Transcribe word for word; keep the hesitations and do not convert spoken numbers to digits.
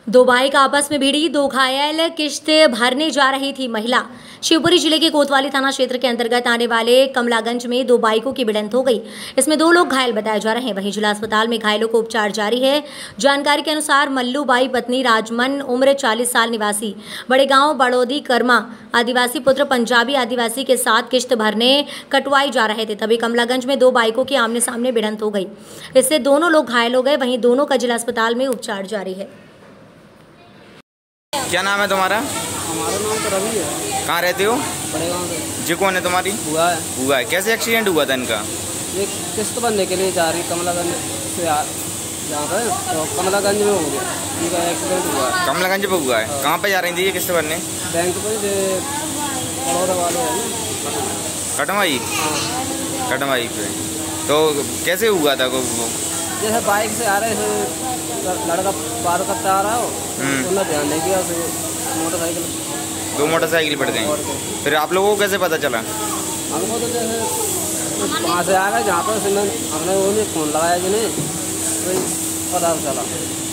दो बाइक आपस में भिड़ी, दो घायल, किश्त भरने जा रही थी महिला। शिवपुरी जिले के कोतवाली थाना क्षेत्र के अंतर्गत आने वाले कमलागंज में दो बाइकों की भिड़ंत हो गई। इसमें दो लोग घायल बताए जा रहे हैं। वहीं जिला अस्पताल में घायलों को उपचार जारी है। जानकारी के अनुसार मल्लू बाई पत्नी राजमन, उम्र चालीस साल, निवासी बड़े गांव बड़ौदी कर्मा, आदिवासी पुत्र पंजाबी आदिवासी के साथ किश्त भरने कटवाई जा रहे थे। तभी कमलागंज में दो बाइकों की आमने सामने भिड़ंत हो गई। इससे दोनों लोग घायल हो गए। वहीं दोनों का जिला अस्पताल में उपचार जारी है। क्या नाम है तुम्हारा? हमारा नाम तो रवि है। कहाँ रहते हो? बड़े गाँव से। जी कौन है तुम्हारी? हुआ है। हुआ है। कैसे एक्सीडेंट हुआ था इनका? ये किस्त भरने के लिए जा रही कमलागंज से जहाँ पर तो कमलागंज में हो गया इनका एक्सीडेंट हुआ है। कमलागंज पे हुआ है। हाँ। कहाँ पे जा रही थी ये किस्त भरने? बैंक पर बड़ौदा वाले है ना, कटवाई? हाँ कटवाई पे। तो कैसे हुआ था वो? जैसे बाइक से आ रहे थे, लड़का पार करता आ रहा हो, उन्होंने ध्यान नहीं दिया, मोटरसाइकिल दो मोटरसाइकिल पड़ गई। फिर आप लोगों को कैसे पता चला? हमको तो जैसे वहाँ से आ गए जहाँ पर हमने उन्हें फ़ोन लगाया जिन्हें, तो पता चला।